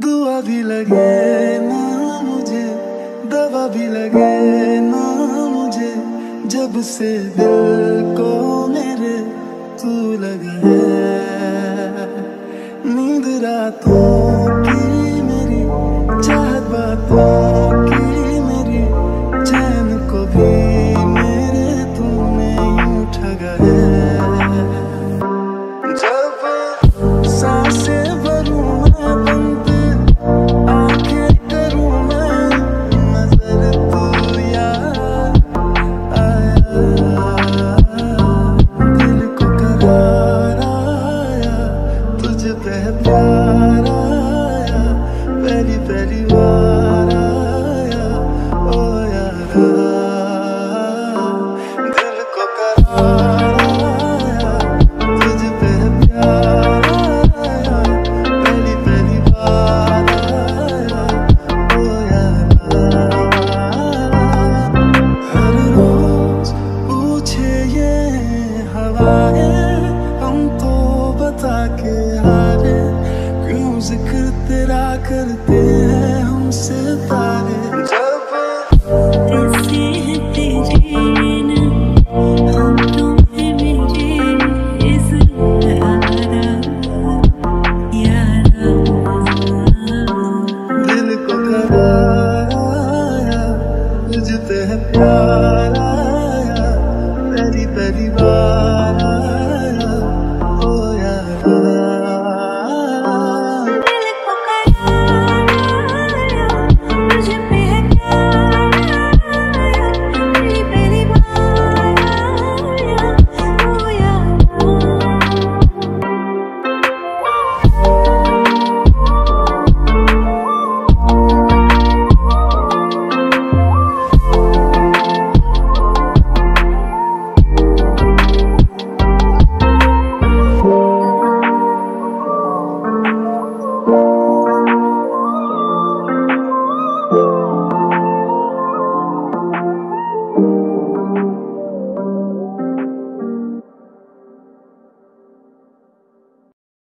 दुआ भी लगे ना मुझे, दवा भी लगे ना मुझे, जब से दिल को मेरे तू लगा है। नींद रातों की मेरी, चाहत बातों की मेरी, चैन को भी मेरे तूने यूं ठगा है। जब सांसें भरूं मैं बंद, आंखें करूं मैं नजर, तू याद आया। दिल को करार आया, तुझ पे प्यार आया, पहली पहली बार आया ओ यारा। दिल को करार आया, तुझ पे प्यार आया, पहली पहली बार आया ओ यारा। हर रोज पूछे ये हवाएं, हम तो बता के हारे, क्यों जिक्र तेरा करते हैं हम सितारे।